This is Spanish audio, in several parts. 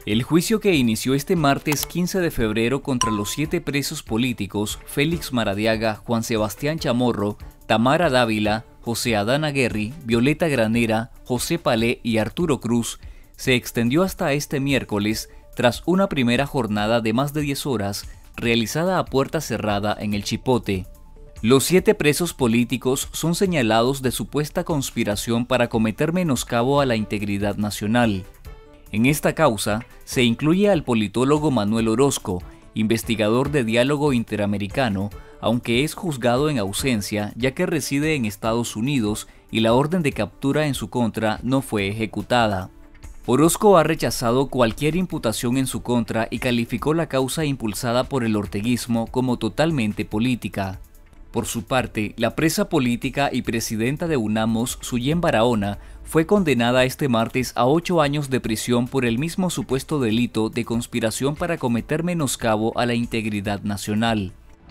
El juicio que inició este martes 15 de febrero contra los 7 presos políticos Félix Maradiaga, Juan Sebastián Chamorro, Tamara Dávila, José Adán Aguerri, Violeta Granera, José Palé y Arturo Cruz se extendió hasta este miércoles tras una primera jornada de más de 10 horas realizada a puerta cerrada en el Chipote. Los 7 presos políticos son señalados de supuesta conspiración para cometer menoscabo a la integridad nacional. En esta causa se incluye al politólogo Manuel Orozco, investigador de Diálogo Interamericano, aunque es juzgado en ausencia ya que reside en Estados Unidos y la orden de captura en su contra no fue ejecutada. Orozco ha rechazado cualquier imputación en su contra y calificó la causa impulsada por el orteguismo como totalmente política. Por su parte, la presa política y presidenta de UNAMOS, Suyén Barahona, fue condenada este martes a 8 años de prisión por el mismo supuesto delito de conspiración para cometer menoscabo a la integridad nacional.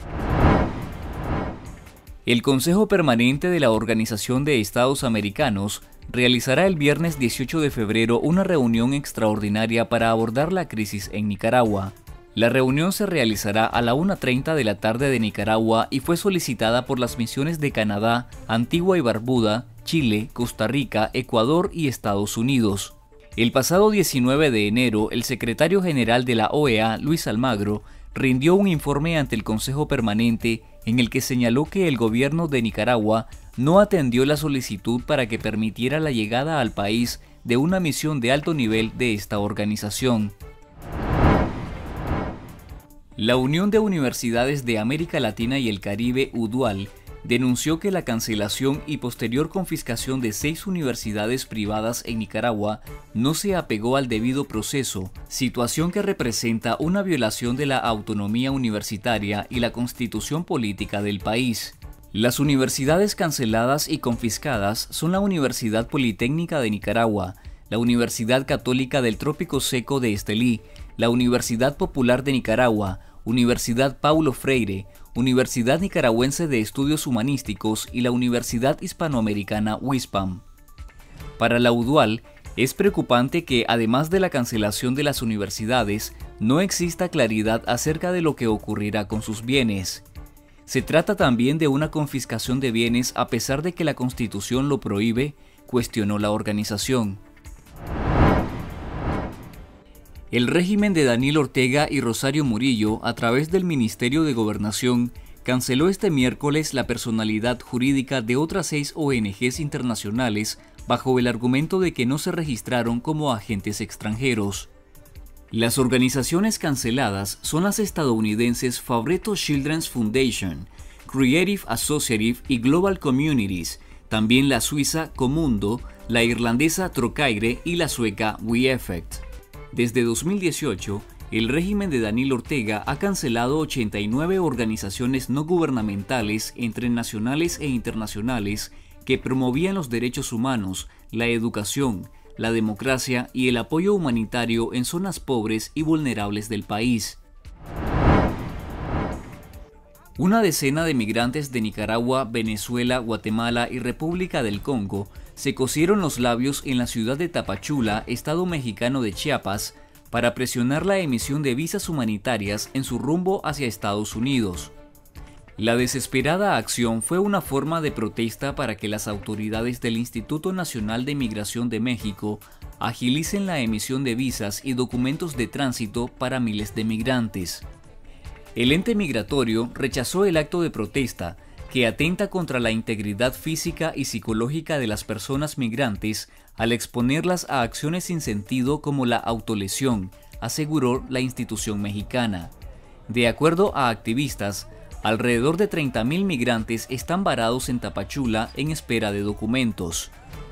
El Consejo Permanente de la Organización de Estados Americanos realizará el viernes 18 de febrero una reunión extraordinaria para abordar la crisis en Nicaragua. La reunión se realizará a la 1:30 de la tarde de Nicaragua y fue solicitada por las misiones de Canadá, Antigua y Barbuda, Chile, Costa Rica, Ecuador y Estados Unidos. El pasado 19 de enero, el secretario general de la OEA, Luis Almagro, rindió un informe ante el Consejo Permanente en el que señaló que el gobierno de Nicaragua no atendió la solicitud para que permitiera la llegada al país de una misión de alto nivel de esta organización. La Unión de Universidades de América Latina y el Caribe, UDUAL, denunció que la cancelación y posterior confiscación de 6 universidades privadas en Nicaragua no se apegó al debido proceso, situación que representa una violación de la autonomía universitaria y la constitución política del país. Las universidades canceladas y confiscadas son la Universidad Politécnica de Nicaragua, la Universidad Católica del Trópico Seco de Estelí, la Universidad Popular de Nicaragua, Universidad Paulo Freire, Universidad Nicaragüense de Estudios Humanísticos y la Universidad Hispanoamericana UISPAM. Para la UDUAL, es preocupante que, además de la cancelación de las universidades, no exista claridad acerca de lo que ocurrirá con sus bienes. Se trata también de una confiscación de bienes a pesar de que la Constitución lo prohíbe, cuestionó la organización. El régimen de Daniel Ortega y Rosario Murillo, a través del Ministerio de Gobernación, canceló este miércoles la personalidad jurídica de otras 6 ONGs internacionales bajo el argumento de que no se registraron como agentes extranjeros. Las organizaciones canceladas son las estadounidenses Fabretto Children's Foundation, Creative Associative y Global Communities, también la suiza Comundo, la irlandesa Trocaire y la sueca WeEffect. Desde 2018, el régimen de Daniel Ortega ha cancelado 89 organizaciones no gubernamentales entre nacionales e internacionales que promovían los derechos humanos, la educación, la democracia y el apoyo humanitario en zonas pobres y vulnerables del país. Una decena de migrantes de Nicaragua, Venezuela, Guatemala y República del Congo se cosieron los labios en la ciudad de Tapachula, estado mexicano de Chiapas, para presionar la emisión de visas humanitarias en su rumbo hacia Estados Unidos. La desesperada acción fue una forma de protesta para que las autoridades del Instituto Nacional de Migración de México agilicen la emisión de visas y documentos de tránsito para miles de migrantes. El ente migratorio rechazó el acto de protesta, que atenta contra la integridad física y psicológica de las personas migrantes al exponerlas a acciones sin sentido como la autolesión, aseguró la institución mexicana. De acuerdo a activistas, alrededor de 30.000 migrantes están varados en Tapachula en espera de documentos.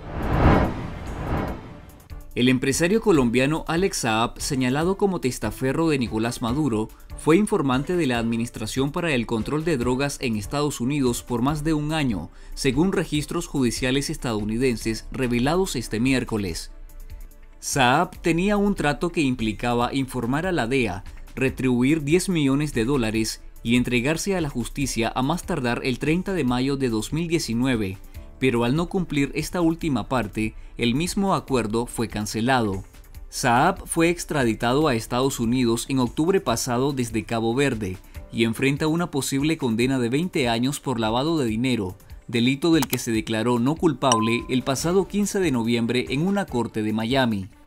El empresario colombiano Alex Saab, señalado como testaferro de Nicolás Maduro, fue informante de la Administración para el Control de Drogas en Estados Unidos por más de un año, según registros judiciales estadounidenses revelados este miércoles. Saab tenía un trato que implicaba informar a la DEA, retribuir $10 millones y entregarse a la justicia a más tardar el 30 de mayo de 2019, pero al no cumplir esta última parte, el mismo acuerdo fue cancelado. Saab fue extraditado a Estados Unidos en octubre pasado desde Cabo Verde y enfrenta una posible condena de 20 años por lavado de dinero, delito del que se declaró no culpable el pasado 15 de noviembre en una corte de Miami.